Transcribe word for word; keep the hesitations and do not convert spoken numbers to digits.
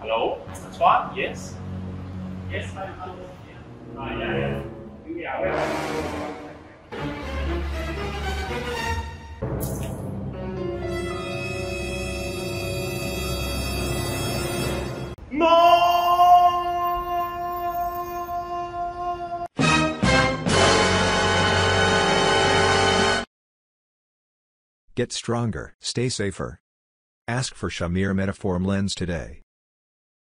Hello, Antoine? Yes? Yes, hi, hello. Yeah. Ah, yeah, yeah. You are welcome. No! Get stronger. Stay safer. Ask for Shamir Metaform lens today.